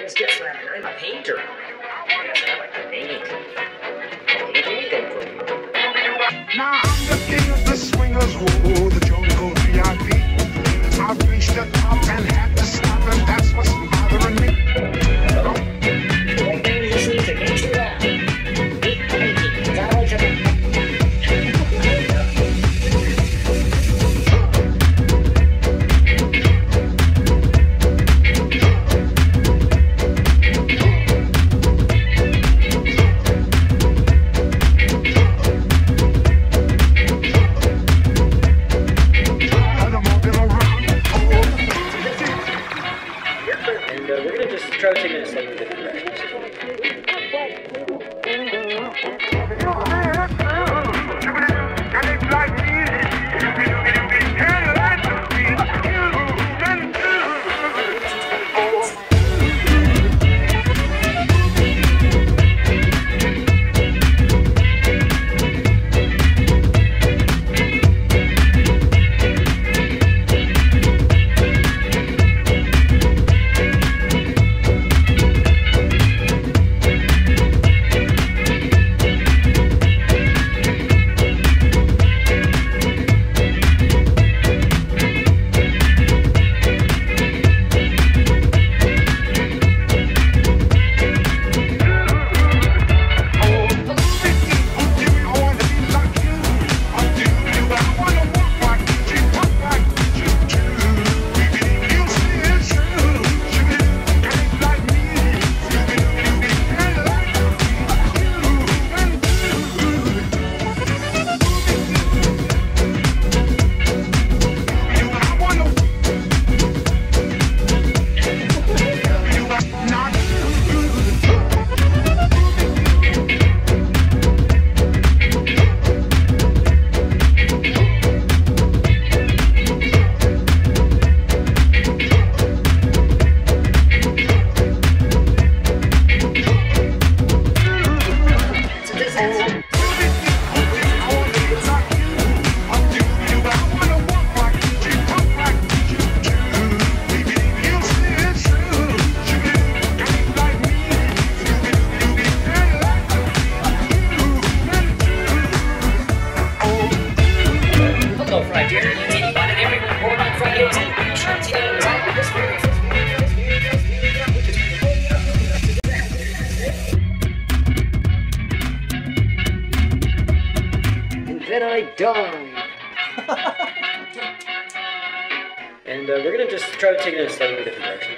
always guess that I'm a painter. Yes, I like to paint. Anything for you. Now I'm the king of the swingers, whoa, the jungle VIP. I've reached the top and had to stop, and that's what's bothering me. Right there, listening to Gangsta Rap. Is that all you think? We're going to just try to take it in a slightly different direction. Then I died. And we're going to just try to take it in a slightly different direction.